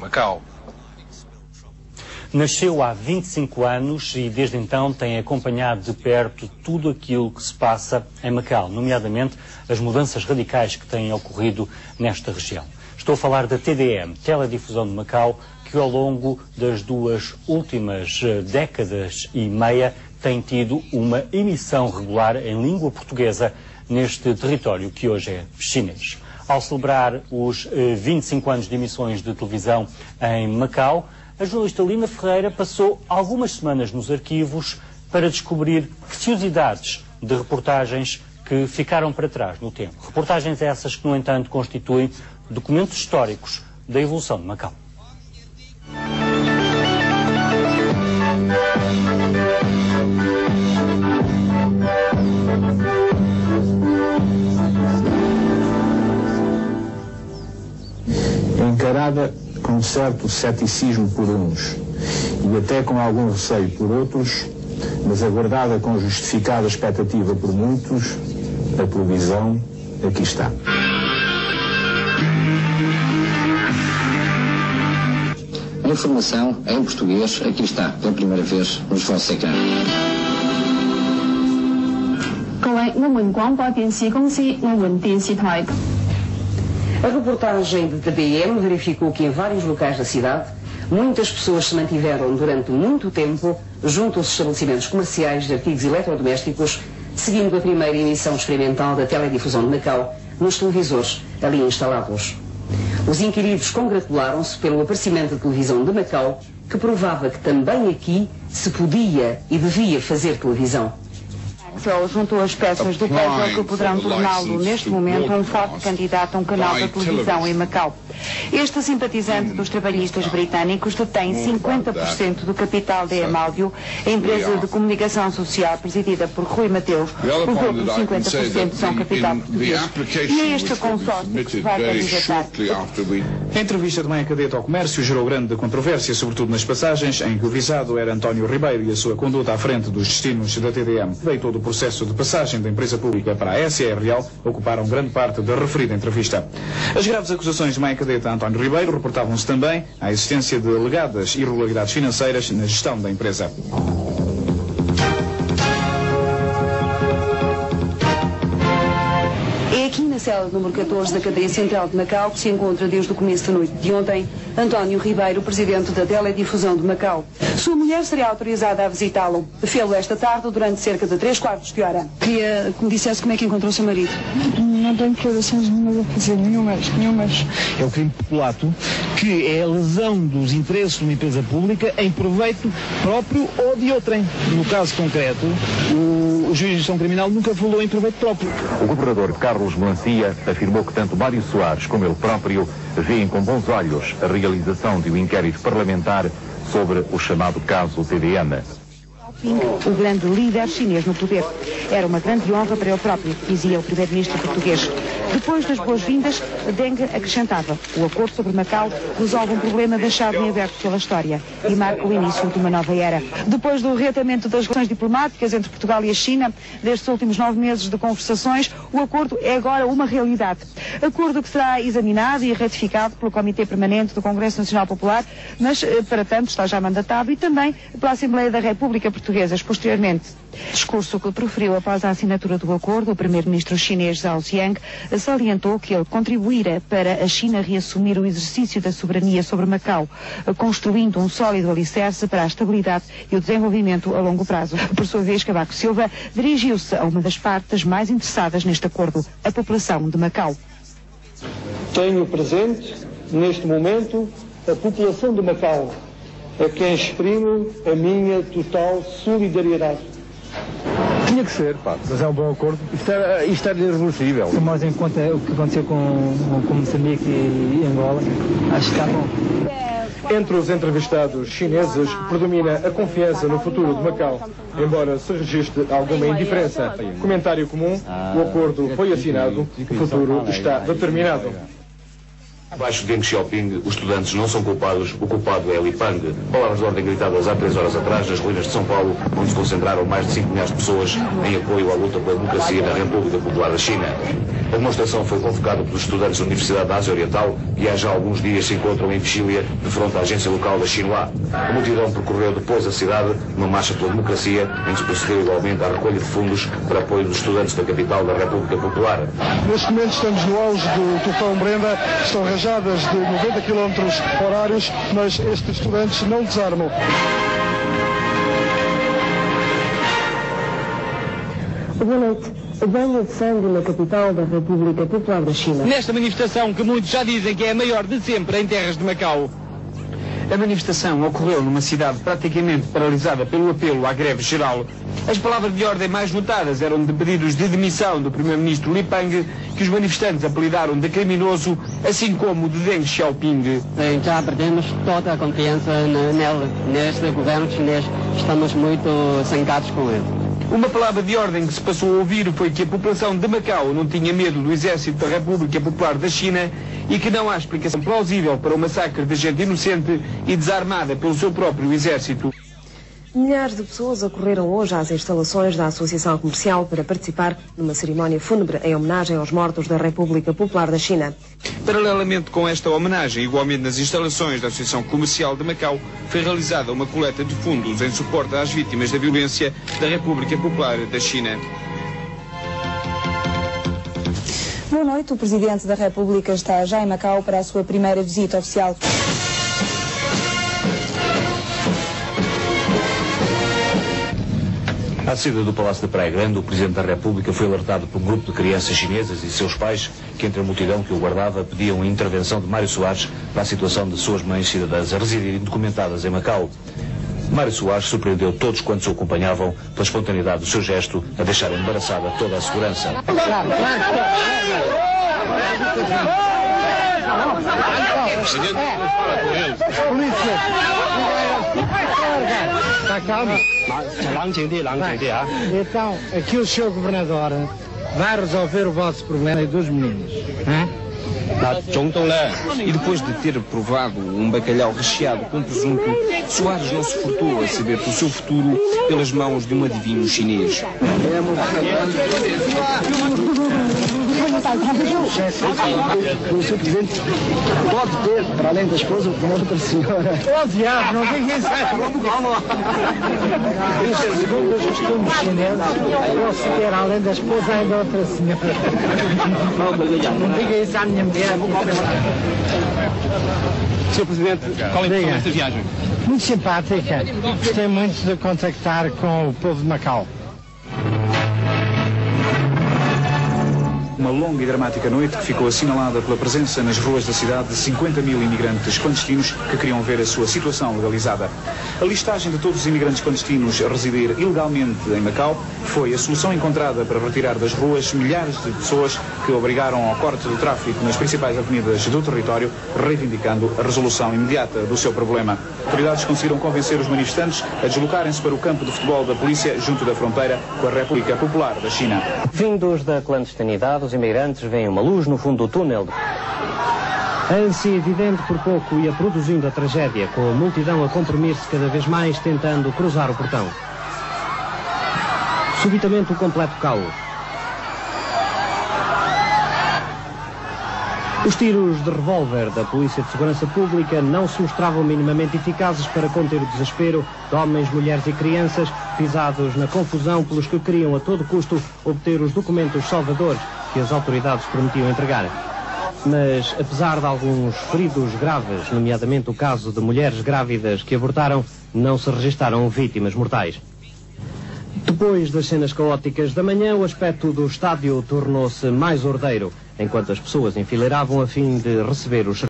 Macau. Nasceu há 25 anos e desde então tem acompanhado de perto tudo aquilo que se passa em Macau, nomeadamente as mudanças radicais que têm ocorrido nesta região. Estou a falar da TDM, Teledifusão de Macau, que ao longo das duas últimas décadas e meia tem tido uma emissão regular em língua portuguesa neste território que hoje é chinês. Ao celebrar os 25 anos de emissões de televisão em Macau, a jornalista Lina Ferreira passou algumas semanas nos arquivos para descobrir preciosidades de reportagens que ficaram para trás no tempo. Reportagens essas que, no entanto, constituem documentos históricos da evolução de Macau. Encarada com certo ceticismo por uns e até com algum receio por outros, mas aguardada com justificada expectativa por muitos, a televisão aqui está. Informação em português aqui está, pela primeira vez nos vossos ecrãs. 各位，澳門廣播電視公司澳門電視台。 A reportagem de TDM verificou que em vários locais da cidade, muitas pessoas se mantiveram durante muito tempo junto aos estabelecimentos comerciais de artigos eletrodomésticos, seguindo a primeira emissão experimental da teledifusão de Macau nos televisores ali instalados. Os inquiridos congratularam-se pelo aparecimento da televisão de Macau, que provava que também aqui se podia e devia fazer televisão. Juntou as peças do puzzle que poderão torná-lo, neste momento, um forte candidato a um canal de televisão em Macau. Este simpatizante dos trabalhistas britânicos detém 50% do capital da Emáudio, a empresa de comunicação social presidida por Rui Mateus. Os outros 50% são capital português. E é este consórcio que se vai candidatar. A entrevista de Maia Cadete ao Comércio gerou grande controvérsia, sobretudo nas passagens em que o visado era António Ribeiro e a sua conduta à frente dos destinos da TDM. Daí todo o processo de passagem da empresa pública para a SR Real ocuparam grande parte da referida entrevista. As graves acusações de Maia Cadete a António Ribeiro reportavam-se também à existência de alegadas irregularidades financeiras na gestão da empresa. É aqui na cela número 14 da cadeia central de Macau que se encontra desde o começo da noite de ontem António Ribeiro, presidente da Teledifusão de Macau. Sua mulher seria autorizada a visitá-lo. Fê-lo esta tarde durante cerca de 3/4 de hora. Queria que me dissesse como é que encontrou o seu marido. Não tenho declarações nenhumas a fazer, nenhumas. É o crime populato, que é a lesão dos interesses de uma empresa pública em proveito próprio ou de outrem. No caso concreto, o juiz de instrução criminal nunca falou em proveito próprio. O governador Carlos Melancia afirmou que tanto Mário Soares como ele próprio veem com bons olhos a realização de um inquérito parlamentar sobre o chamado caso TDM. O grande líder chinês no poder. Era uma grande honra para ele próprio, dizia o primeiro-ministro português. Depois das boas-vindas, Deng acrescentava: o acordo sobre Macau resolve um problema deixado em aberto pela história e marca o início de uma nova era. Depois do reatamento das relações diplomáticas entre Portugal e a China, destes últimos 9 meses de conversações, o acordo é agora uma realidade. Acordo que será examinado e ratificado pelo Comitê Permanente do Congresso Nacional Popular, mas, para tanto, está já mandatado, e também pela Assembleia da República Portuguesa posteriormente. Discurso que proferiu após a assinatura do acordo, o primeiro-ministro chinês Zhao Ziyang salientou que ele contribuíra para a China reassumir o exercício da soberania sobre Macau, construindo um sólido alicerce para a estabilidade e o desenvolvimento a longo prazo. Por sua vez, Cavaco Silva dirigiu-se a uma das partes mais interessadas neste acordo, a população de Macau. Tenho presente, neste momento, a população de Macau, a quem exprimo a minha total solidariedade. Tinha que ser, pá, mas é um bom acordo. Isto era irreversível. Mas em conta o que aconteceu com Moçambique e Angola, acho que está bom. Entre os entrevistados chineses, predomina a confiança no futuro de Macau, embora se registre alguma indiferença. Comentário comum: o acordo foi assinado, o futuro está determinado. Abaixo de Deng Xiaoping, os estudantes não são culpados, o culpado é Li Peng. Palavras de ordem gritadas há 3 horas atrás nas ruínas de São Paulo, onde se concentraram mais de 5 milhares de pessoas em apoio à luta pela democracia na República Popular da China. A demonstração foi convocada pelos estudantes da Universidade da Ásia Oriental e há já alguns dias se encontram em vigília de frente à agência local da Xinhua. A multidão percorreu depois a cidade numa marcha pela democracia, em que se procedeu igualmente à recolha de fundos para apoio dos estudantes da capital da República Popular. Neste momento estamos no auge do tufão Brenda, estão rajadas de 90 km/h, mas estes estudantes não desarmam. Boa noite. Banho de sangue na capital da República Popular da China. Nesta manifestação, que muitos já dizem que é a maior de sempre em terras de Macau. A manifestação ocorreu numa cidade praticamente paralisada pelo apelo à greve geral. As palavras de ordem mais notadas eram de pedidos de demissão do primeiro-ministro Li Peng, que os manifestantes apelidaram de criminoso, assim como de Deng Xiaoping. Já perdemos toda a confiança neste governo chinês. Estamos muito zangados com ele. Uma palavra de ordem que se passou a ouvir foi que a população de Macau não tinha medo do exército da República Popular da China e que não há explicação plausível para o massacre de gente inocente e desarmada pelo seu próprio exército. Milhares de pessoas acorreram hoje às instalações da Associação Comercial para participar numa cerimónia fúnebre em homenagem aos mortos da República Popular da China. Paralelamente com esta homenagem, igualmente nas instalações da Associação Comercial de Macau, foi realizada uma coleta de fundos em suporte às vítimas da violência da República Popular da China. Boa noite. O Presidente da República está já em Macau para a sua primeira visita oficial. À saída do Palácio da Praia Grande, o Presidente da República foi alertado por um grupo de crianças chinesas e seus pais, que entre a multidão que o guardava pediam a intervenção de Mário Soares para a situação de suas mães cidadãs a residirem documentadas em Macau. Mário Soares surpreendeu todos quantos o acompanhavam pela espontaneidade do seu gesto a deixar embaraçada toda a segurança. Está calmo? Então, aqui o Sr. Governador vai resolver o vosso problema e dos meninos. E depois de ter provado um bacalhau recheado com presunto, Soares não se furtou a saber o seu futuro pelas mãos de um adivinho chinês. O Sr. Presidente pode ter, para além da esposa, uma outra senhora. Oh, diabo, não ninguém sabe. Segundo os costumes chineses, posso ter, além da esposa, ainda outra senhora. Não diga isso à minha mulher. Sr. Presidente, qual é a impressão desta viagem? Muito simpática. Gostei muito de contactar com o povo de Macau. Uma longa e dramática noite que ficou assinalada pela presença nas ruas da cidade de 50 mil imigrantes clandestinos que queriam ver a sua situação legalizada. A listagem de todos os imigrantes clandestinos a residir ilegalmente em Macau foi a solução encontrada para retirar das ruas milhares de pessoas que obrigaram ao corte do tráfico nas principais avenidas do território, reivindicando a resolução imediata do seu problema. Autoridades conseguiram convencer os manifestantes a deslocarem-se para o campo de futebol da polícia junto da fronteira com a República Popular da China. Vindos da clandestinidade, os imigrantes veem uma luz no fundo do túnel. A ânsia evidente por pouco ia produzindo a tragédia, com a multidão a comprimir-se cada vez mais tentando cruzar o portão. Subitamente o completo caos. Os tiros de revólver da Polícia de Segurança Pública não se mostravam minimamente eficazes para conter o desespero de homens, mulheres e crianças pisados na confusão pelos que queriam a todo custo obter os documentos salvadores que as autoridades prometiam entregar. Mas, apesar de alguns feridos graves, nomeadamente o caso de mulheres grávidas que abortaram, não se registaram vítimas mortais. Depois das cenas caóticas da manhã, o aspecto do estádio tornou-se mais ordeiro, enquanto as pessoas enfileiravam a fim de receber os